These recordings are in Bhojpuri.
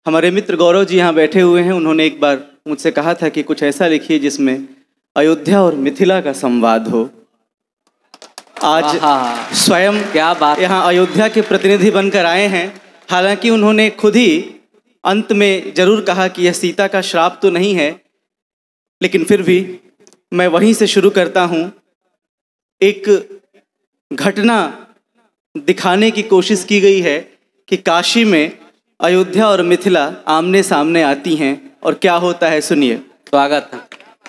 हमारे मित्र गौरव जी यहाँ बैठे हुए हैं। उन्होंने एक बार मुझसे कहा था कि कुछ ऐसा लिखिए जिसमें अयोध्या और मिथिला का संवाद हो। आज स्वयं क्या बात, यहाँ अयोध्या के प्रतिनिधि बनकर आए हैं। हालांकि उन्होंने खुद ही अंत में जरूर कहा कि यह सीता का श्राप तो नहीं है, लेकिन फिर भी मैं वहीं से शुरू करता हूँ। एक घटना दिखाने की कोशिश की गई है कि काशी में अयोध्या और मिथिला आमने सामने आती हैं और क्या होता है, सुनिए। स्वागत है।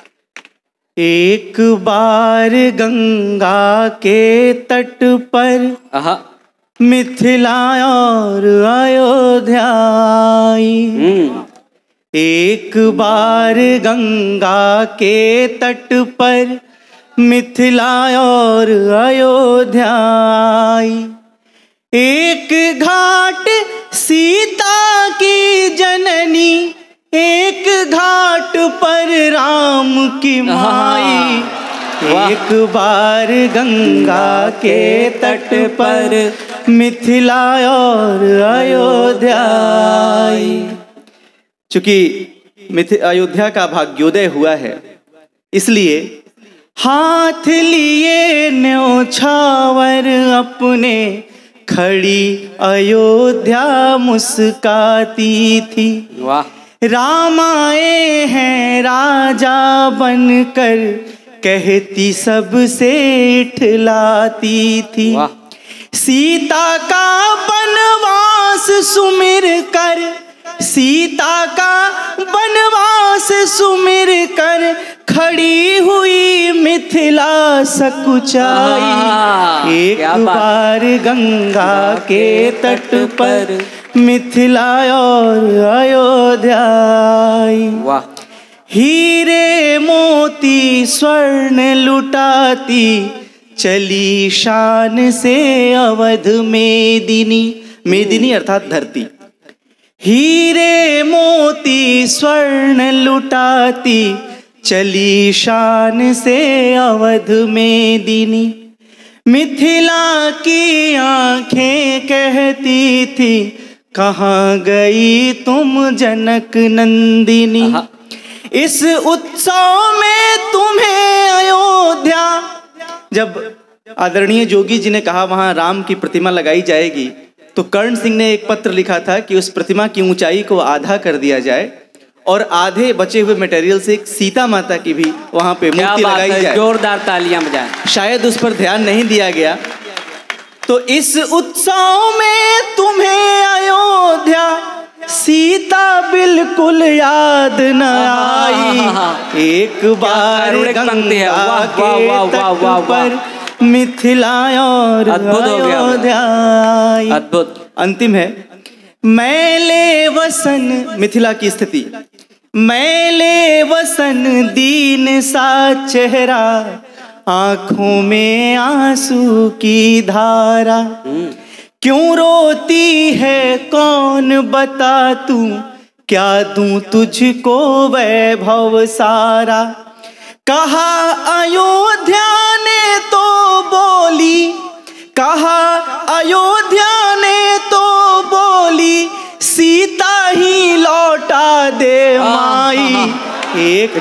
एक बार गंगा के तट पर मिथिला और अयोध्या आई। एक बार गंगा के तट पर मिथिला और अयोध्या आई। एक घाट सीता की जननी, एक घाट पर राम की माई। एक बार गंगा के तट पर मिथिला और अयोध्या आई। चूंकि अयोध्या का भाग्योदय हुआ है, इसलिए हाथ लिए न्योछावर अपने खड़ी अयोध्या मुस्काती थी। वाह। राम आए हैं राजा बनकर, कहती सबसे इठलाती थी। वाह। सीता का बनवास सुमिर कर, सीता का बनवास सुमिर कर, खड़ी हुई मिथिला सकुचाई। एक बार गंगा के तट पर मिथिला और अयोध्या आई। वाह। हीरे मोती स्वर्ण लुटाती चली शान से अवध मेदिनी। मेदिनी अर्थात धरती। हीरे मोती स्वर्ण लुटाती चली शान से अवध मेदिनी। मिथिला की आंखें कहती थी, कहाँ गई तुम जनक नंदिनी। इस उत्सव में तुम्हें अयोध्या। जब आदरणीय जोगी जी ने कहा वहां राम की प्रतिमा लगाई जाएगी, तो कर्ण सिंह ने एक पत्र लिखा था कि उस प्रतिमा की ऊंचाई को आधा कर दिया जाए और आधे बचे हुए मटेरियल से एक सीता माता की भी वहां पे मूर्ति लगाई जाए। जोरदार तालियां बजाएं। शायद उस पर ध्यान नहीं दिया गया। तो इस उत्सव में तुम्हें अयोध्या सीता बिल्कुल याद न आई। एक बार गंगा के तट पर मिथिला और अयोध्या आई। अद्भुत। अंतिम है, मैले वसन, मिथिला की स्थिति। मैले वसन दीन सा चेहरा, आंखों में आंसू की धारा। क्यों रोती है कौन बता तू, क्या दूं तुझको वैभव सारा। कहा अयोध्या ने तो बोली, कहा अयोध्या ने तो बोली, सीता ही लौटा दे माई। एक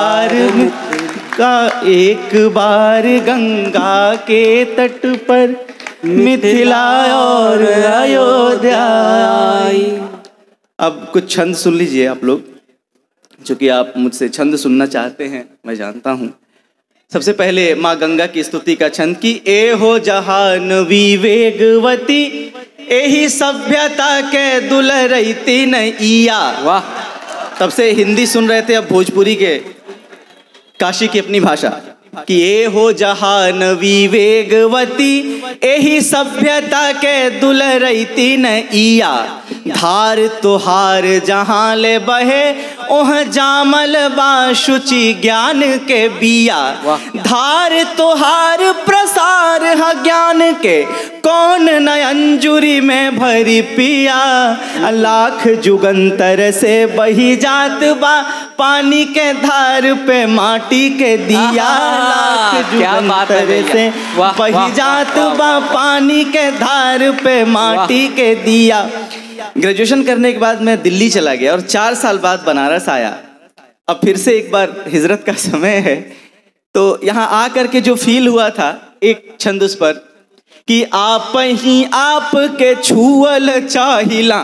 बार गंगा के तट पर मिथिला और अयोध्या आई। अब कुछ छंद सुन लीजिए आप लोग, चूंकि आप मुझसे छंद सुनना चाहते हैं, मैं जानता हूं। सबसे पहले माँ गंगा की स्तुति का छंद की। ए हो जहानवी वेगवती, एही सभ्यता के दुलरती नैया। वाह। तब से हिंदी सुन रहे थे, अब भोजपुरी के काशी की अपनी भाषा कि ए हो जहानवी वेगवती, एही सभ्यता के दुलरती नैया। धार तुहार जहाँ ले बहे, ओह जामल बा शुचि ज्ञान के बिया। धार तुहार प्रसार है ज्ञान के, कौन नयंजुरी में भरी पिया। लाख जुगंतर से बही जात बा, पानी के धार पे माटी के दिया। लाख जुगंतर से बही जात बा, पानी के धार पे माटी के दिया। ग्रेजुएशन करने के बाद मैं दिल्ली चला गया और 4 साल बाद बनारस आया। अब फिर से एक बार हिजरत का समय है, तो यहाँ आ करके जो फील हुआ था, एक छंद उस पर कि आप ही आप के छुअल चाहिला,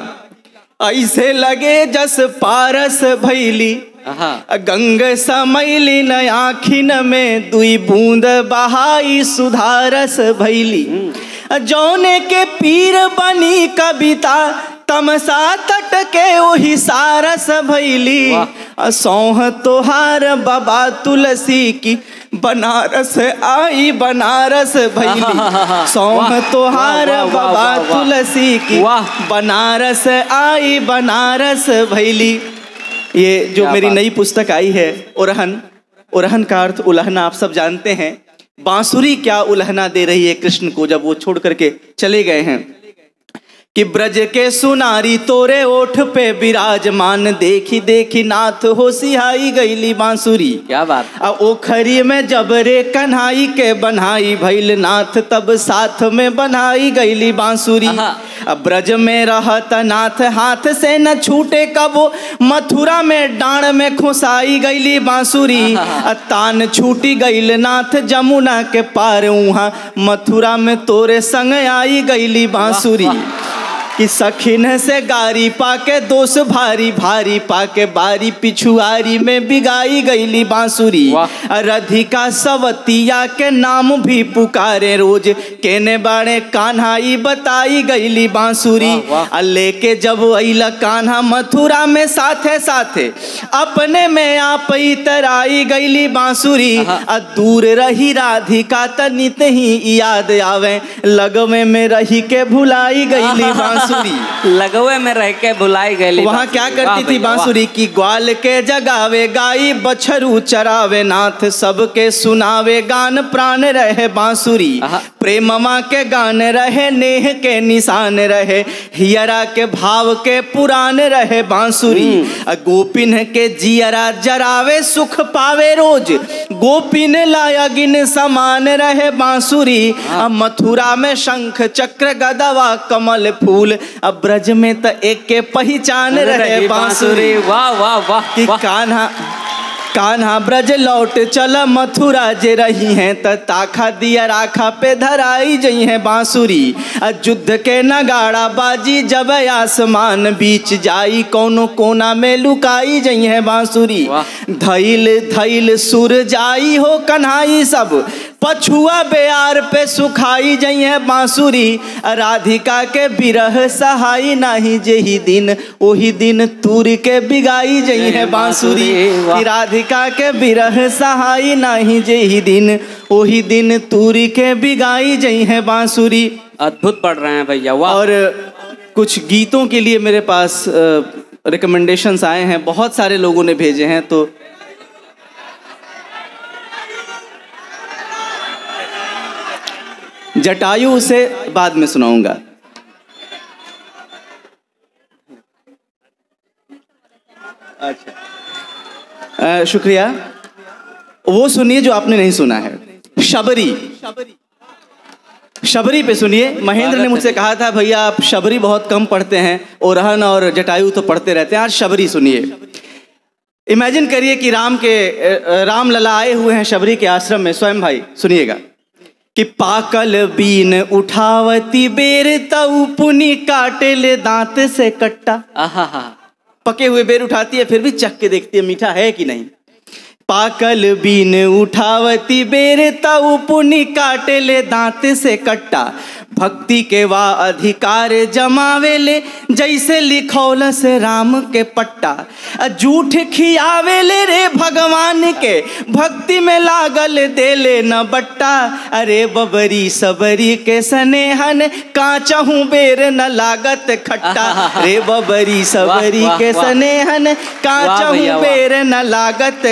ऐसे लगे जस पारस भैली, गंग समैली न आखिन में दुई बूंद बहाई सुधारस भैली, जौने के पीर बनी कविता तमसा तट के ओही सारस भैली, सौह तोहार बाबा तुलसी की बनारस आई बनारस भैली, सौह तोहार बाबा तुलसी की बनारस आई बनारस भैली। ये जो मेरी नई पुस्तक आई है उरहन, उरहन का अर्थ उलहना, आप सब जानते हैं। बांसुरी क्या उलहना दे रही है कृष्ण को जब वो छोड़ करके चले गए हैं कि ब्रज के सुनारी तोरे ओठ पे विराजमान, देखी देखी नाथ हो सिहाई गईली बांसुरी। क्या बात। अब ओखरी में जबरे कन्हाई के बनाई भैल नाथ, तब साथ में बनाई गईली बांसुरी। अब ब्रज में रहत नाथ हाथ से न छूटे कबो, मथुरा में डांड में खुसाई गईली बांसुरी। तान छूटी गईल नाथ जमुना के पार, उहाँ मथुरा में तोरे संग आई गईली बांसुरी। कि सखिन से गारी पाके दोष भारी भारी, पाके बारी पिछुआरी में बिगाई गईली बांसुरी। राधिका सवतिया के नाम भी पुकारे रोज, केने बाड़े कान्हाई बताई गईली बांसुरी। लेके जब अइला कान्हा मथुरा में साथे साथे, अपने में आप इतराई गईली बांसुरी। दूर रही राधिका त नित ही याद आवे, लगवे में रही के भुलाई गईली बांसुरी। लगवे में रह के भुलाई गई। वहाँ क्या करती थी बांसुरी की, ग्वाल के जगावे गाई बछरू चरावे, नाथ सबके सुनावे गान प्राण रहे बांसुरी। प्रेममा के गान रहे, नेह के निशान रहे, हियरा के भाव के पुराण रहे बांसुरी। गोपिन के जियरा जरावे सुख पावे रोज, गोपिन लायगिन समान रहे बांसुरी। मथुरा में शंख चक्र गदवा कमल फूल, अब ब्रज में तो एक के पहचान रहे बांसुरी। वाह वाह वाह। कि कान्हा कान्हा ब्रज लौट चल मथुरा जे रही हैं, त ताखा दिया राखा पे धराई जई है बांसुरी। युद्ध के नगाड़ा बाजी जब आसमान बीच जाई, कौनो कोना में लुकाई जई है बांसुरी। धैल धैल सुर जाई हो कन्हाई सब, पछुआ बेयार पे सुखाई जई है बांसुरी। राधिका के बिरह सहाई नाही, जेही दिन ओही दिन तूर के बिगाई जई है बांसुरी। राधिका के बिरह सहाई नाही, जेही दिन ओही दिन तूर के बिगाई जई है बांसुरी। अद्भुत पढ़ रहे हैं भैया, वाह। और कुछ गीतों के लिए मेरे पास रिकमेंडेशंस आए हैं, बहुत सारे लोगों ने भेजे हैं, तो जटायु उसे बाद में सुनाऊंगा। अच्छा, शुक्रिया। वो सुनिए जो आपने नहीं सुना है, शबरी। शबरी पे सुनिए। महेंद्र ने मुझसे कहा था भैया आप शबरी बहुत कम पढ़ते हैं, ओरहन और जटायु तो पढ़ते रहते हैं, आज शबरी सुनिए। इमेजिन करिए कि राम लला आए हुए हैं शबरी के आश्रम में। स्वयं भाई सुनिएगा कि पाकल बीन उठावती बेर तऊ पुनी काटे ले दांत से कट्टा। पके हुए बेर उठाती है, फिर भी चख के देखती है मीठा है कि नहीं। पाकल बीन उठावती बेर तऊ पुनी काटे ले दांत से कट्टा, भक्ति के वा अधिकार जमावे ले जैसे लिखौल से राम के पट्टा। झूठ खियावे ले रे भगवान के, भक्ति में लागल देले न बट्टा। अरे बबरी सबरी के स्नेहन काचहूँ बेर न लागत खट्टा। रे बबरी सबरी के स्नेहन काचहूँ बेर न लागत खट्टा।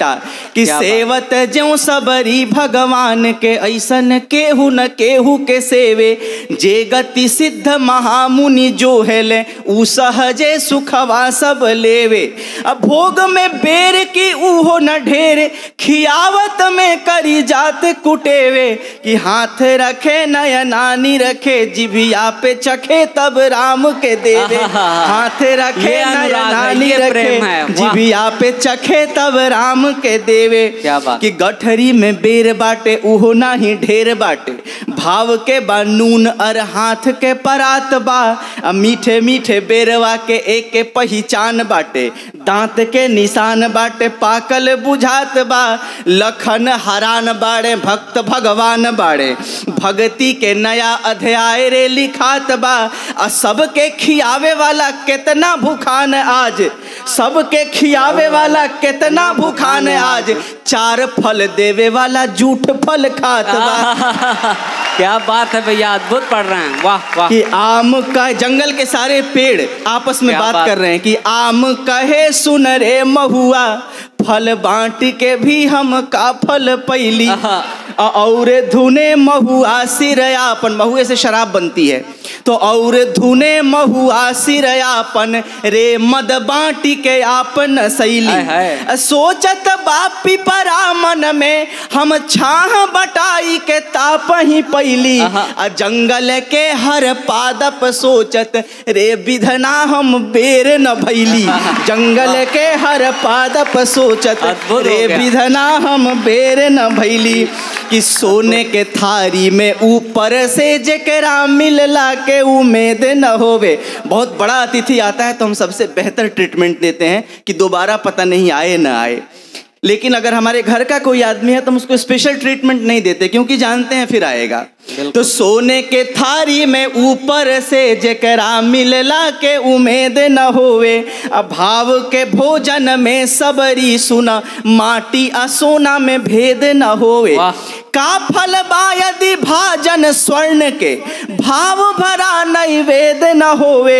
बाटा कि सेवत ज्यों सबरी भगवान के ऐसन केहू न केहू के सेवे जे गति सिद्ध महामुनि जो हेले उ सहजे सुखवा सब लेवे। अब भोग में बेर की उहो न ढेर खियावत में करी जात कुटेवे कि हाथ रखे नयनानी रखे जिभिया पे चखे तब राम के देवे। हाथ रखे नयनानी रखे जिभिया पे चखे तब राम के देवे कि गठरी में बेर बाटे उहो नाही ढेर बाटे भाव के बा नून और हाथ के परात बा मीठे मीठे बेरवा के एक के पहचान बाटे दांत के निशान बाटे पाकल बुझात बा लखन हरान बाड़े भक्त भगवान बाड़े भक्ति के नया अध्याय रे लिखात बा सबके खियावे वाला कितना भूखान आज सबके खियावे वाला कितना भूखान आज चार फल देवे वाला जूठ फल खात बा। क्या बात है भैया, अद्भुत पढ़ रहे हैं, वाह वाह। कि आम का जंगल के सारे पेड़ आपस में बात कर रहे हैं कि आम कहे सुन रे महुआ फल बांट के भी हम का फल पैली और धुने महुआ सिरयापन महुए से शराब बनती है तो और धुने महुआ सिरयापन रे मद बाटी के आपन सैली सोचत बापी परामन में हम छाह बटाई के ताप ही पैली जंगल के हर पादप सोचत रे विधना हम बेर न भैली जंगल के हर पादप सोचत रे विधना हम बेर न भैली कि सोने के थारी में ऊपर से जकरा मिलला के उम्मीद न होवे। बहुत बड़ा अतिथि आता है तो हम सबसे बेहतर ट्रीटमेंट देते हैं कि दोबारा पता नहीं आए ना आए, लेकिन अगर हमारे घर का कोई आदमी है तो हम उसको स्पेशल ट्रीटमेंट नहीं देते क्योंकि जानते हैं फिर आएगा। तो सोने के थारी में ऊपर से जकरा मिलला के उम्मीद न होवे भाव के भोजन में सबरी सुना माटी आ सोना में भेद न होवे। का फल बा यदि भाजन स्वर्ण के भाव भरा नैवेद न होवे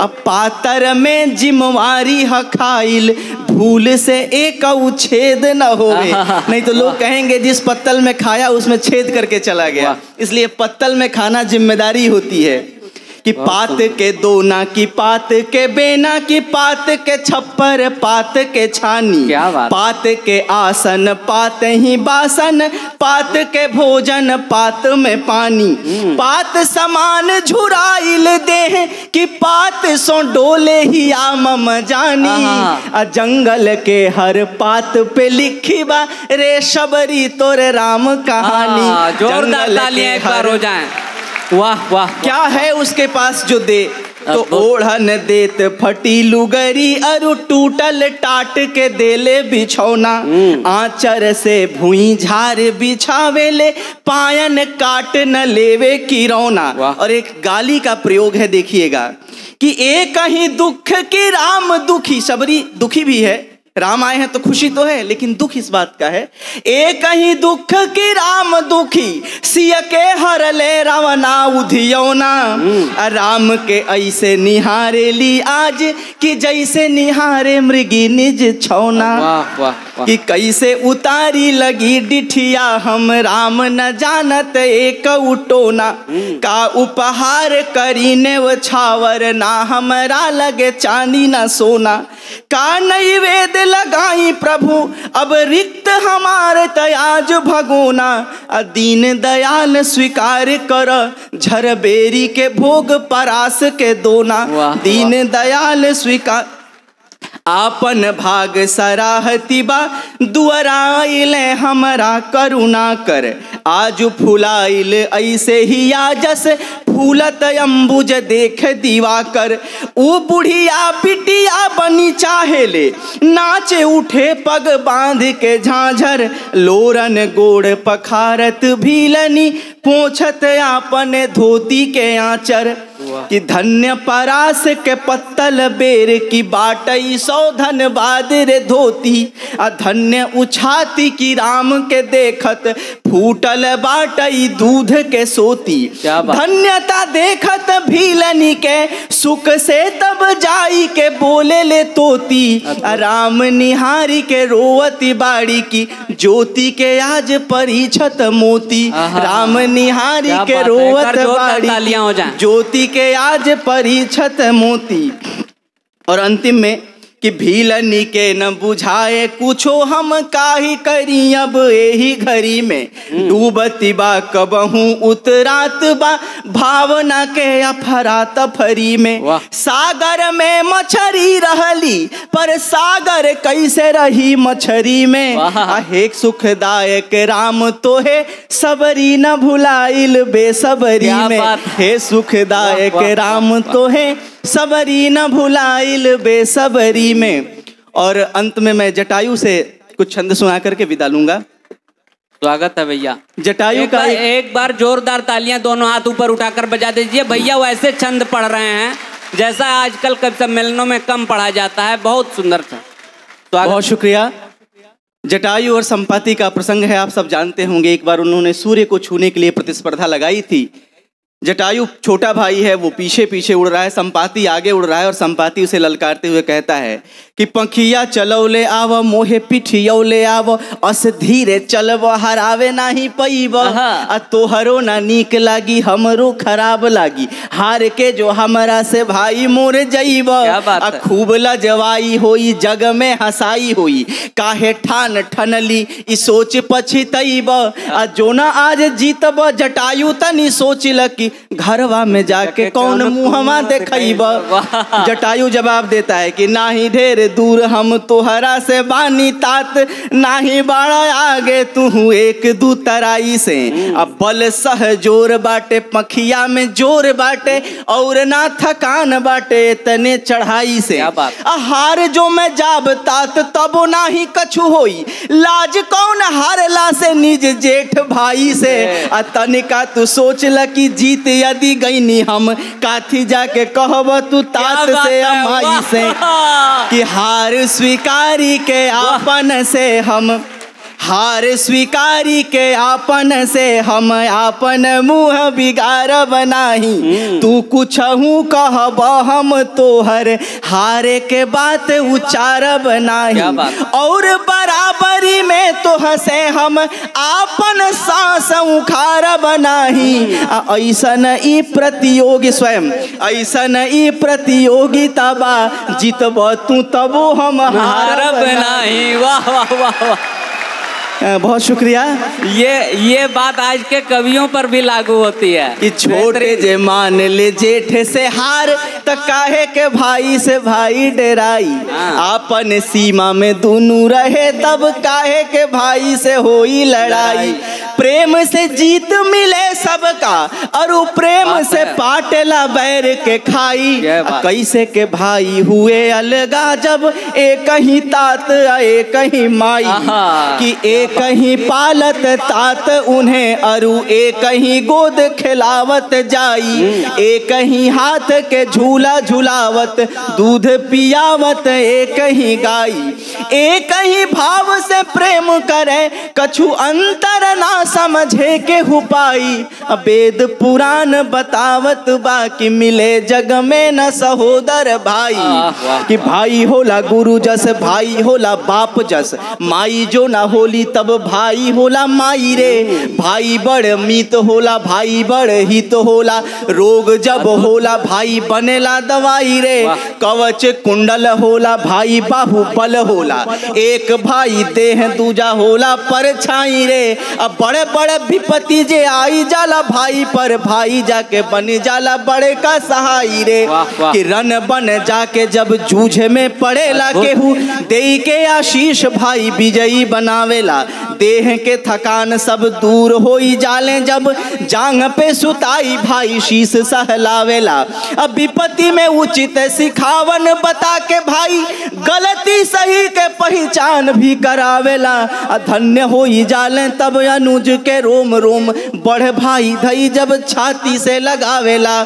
पातर में जिम्मेवारी हखाइल भूल से एक छेद न होवे। नहीं तो लोग कहेंगे जिस पत्तल में खाया उसमें छेद करके चला गया, इसलिए पत्तल में खाना जिम्मेदारी होती है कि पात के दोना की पात के बेना की पात के छप्पर पात के छानी पात के आसन पात ही बासन पात के भोजन पात में पानी पात समान झुराइल देह कि पात सो डोले ही आमम जानी जंगल के हर पात पे लिखी बा रे शबरी तोर राम कहानी। जोरदार तालियां एक बार हो जाएं। वाह वाह। क्या है उसके पास जो दे तो ओढ़न देत फटी लुगरी अरु टूटल टाट के देले बिछौना आंचर से भुई झार बिछावेले पायन काट न लेवे किरौना। और एक गाली का प्रयोग है देखिएगा कि एक ही दुख की राम दुखी सबरी दुखी भी है राम आए हैं तो खुशी तो है लेकिन दुख इस बात का है एक ही दुख की राम दुखी सिय के हर ले रावना उधियौना राम के ऐसे निहारे ली आज कि जैसे निहारे मृगी निज छौना। वाह वाह। कि कैसे उतारी लगी डिठिया हम राम न जानत एक उटोना का उपहार करीने वो छावर ना हमरा लगे चांदी ना सोना का नैवेद लगाई प्रभु अब रिक्त हमारे तयाज भगोना दीन दयाल स्वीकार कर झरबेरी के भोग परास के दोना दीन दयाल स्वीकार आपन भाग सराहती बा दुआराइल हमरा करुणा कर आज फुलाइल ऐसे ही आजस फूलत अंबुज देख दीवाकर ऊ बुढ़िया बिटिया बनी चाहेले नाचे उठे पग बांध के झांझर लोरन गोड़ पखारत भीलनी पोछत आपन धोती के आंचर कि धन्य परास के पत्तल बेर की बाटई सौ धनबाद रे धोती धन्य उछाती की राम के देखत फूटल बाटई दूध के सोती। क्या बात। धन्यता देखत भीलनी के सुख से तब जाई के बोले ले तोती। राम निहारी के रोवती बाड़ी की ज्योति के आज परीछत मोती। राम निहारी के रोवत बाड़ी ज्योति के आज परीछत मोती। और अंतिम में कि भीलनी के न बुझाए कुछो हम काहि करी अब यही घड़ी में। डूबती बा कबहू उतरात बा भावना के अफरा तफरी में। सागर में मछरी रहली पर सागर कैसे रही मछरी में। अहेक सुखदायक राम तोहे सबरी न भुलाइल बेसबरी में। हे सुखदायक राम तोहे सबरी न भुलाइल बेसबरी में। और अंत में मैं जटायु से कुछ छंद सुना करके विदा लूंगा। स्वागत है भैया। जटायु का एक बार जोरदार तालियां दोनों हाथ ऊपर उठाकर बजा दीजिए। भैया वैसे छंद पढ़ रहे हैं जैसा आजकल कवि सम्मेलनों में कम पढ़ा जाता है। बहुत सुंदर था। बहुत शुक्रिया। जटायु और संपाति का प्रसंग है, आप सब जानते होंगे। एक बार उन्होंने सूर्य को छूने के लिए प्रतिस्पर्धा लगाई थी। जटायु छोटा भाई है, वो पीछे पीछे उड़ रहा है, संपाति आगे उड़ रहा है और संपाति उसे ललकारते हुए कहता है कि पंखिया चलौले आव मोहे पिठियौले आव अस धीरे चलब हरावे नाही पैब। तोहरो ना नीक लागी हमरो खराब लागी हार के जो हमरा से भाई मोर जईब। खूब लजवाई होई जग में हंसाई होई काहे ठान ठनली ई सोच पछितैब। जो ना आज जीतब जटायु तनी सोचिल कि घरवा में जाके कौन मुहमा देखैब। जटायु जवाब देता है कि नाही ढेर दूर हम तोहरा से बानी तात, नाही बड़ा आगे तू एक दू तराई से। अब बल सह जोर बाटे पखिया में जोर बाटे और ना थकान बाटे तने चढ़ाई से। हार जो मैं जाब तात तबो नाही कछु होई लाज कौन हारला से निज जेठ भाई से। तनिका तू सोच ल कि जीत यदि गईनी हम काथी जाके कहब तू तात से अमाई से। कि हार स्वीकारी के आपन से हम हार स्वीकारी के आपन से हम आपन मुँह बिगाड़ब नाही। तू कुछ हूँ कहब हम तोहर हारे के बात उचारब नाही। और बराबरी में तोह से हम आपन सांस उखाड़ब नाही। ऐसन ई प्रतियोगी स्वयं ऐसन ई प्रतियोगिता बा जीतब तू तबो हम हारब नाही। वाह वाह वाह वाह। बहुत शुक्रिया। ये बात आज के कवियों पर भी लागू होती है कि छोटे जे मान ले जेठ से हार त काहे के भाई से भाई डराई। आपन सीमा में दोनों रहे तब काहे के भाई से होई लड़ाई। प्रेम से जीत मिले सबका और प्रेम से पाटेला बैर के खाई। कैसे के भाई हुए अलगा जब एक ही तात एक ही माई। कि एक ही पालत तात उन्हें अरु एक ही गोद खिलावत जाई। एक ही हाथ के झूला झुलावत दूध पियावत एक ही गाई। एक ही भाव से प्रेम करे कछु अंतर ना समझे के हुपाई। वेद पुराण बतावत बाकी मिले जग में न सहोदर भाई। कि भाई होला गुरु जस भाई होला बाप जस माई जो ना होली तब भाई होला माई रे। भाई बड़ मीत होला भाई बड़ हित होला रोग जब होला भाई बनेला दवाई रे। कवच कुंडल होला भाई बाहुबल होला एक भाई देह दूजा होला परछाई रे। अब बड़े बड़े विपत्ति जे आई जाला भाई पर भाई जाके बन जाला बड़े का सहाई रे। कि रन बन जाके जब जूझ में पड़ेला केहू दे के आशीष भाई विजयी बनावेला। देह के थकान सब दूर होई जाले जब जांग पे सुताई भाई शीश सहलावेला। अब विपत्ति में उचित सिखावन बता के भाई गलती सही के पहचान भी करावेला। धन्य होई जाले तब अनुज के रोम रोम बढ़ भाई धई जब छाती से लगावेला।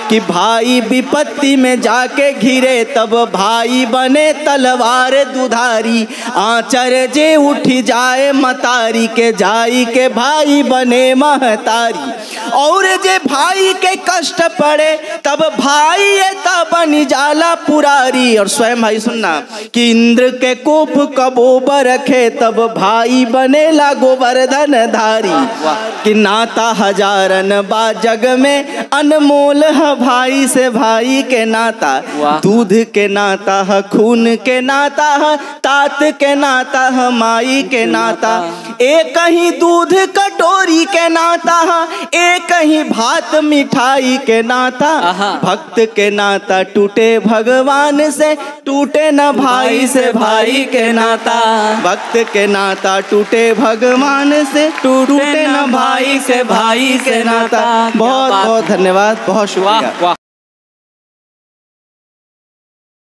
कि भाई विपत्ति में जाके घिरे तब भाई बने तलवार दुधारी। आंचर जे उठी जाए मतारी के जाई के भाई बने महतारी। और जे भाई के कष्ट पड़े तब भाई तब बनी जाला पुरारी। और स्वयं भाई सुनना कि इंद्र के कोप कबो बरखे तब भाई बनेला गोवर्धन धारी। कि नाता हजारन बा जग में अनमोल है भाई से भाई के नाता। दूध के नाता है, खून के नाता है, तात के नाता है, माई के नाता। एक ही दूध कटोरी के नाता है, एक ही भात मिठाई के नाता। भक्त के नाता टूटे भगवान से, टूटे न भाई से भाई के नाता। भक्त के नाता टूटे भगवान से, टूटे न भाई से भाई के नाता। बहुत बहुत धन्यवाद, बहुत शुक्रिया।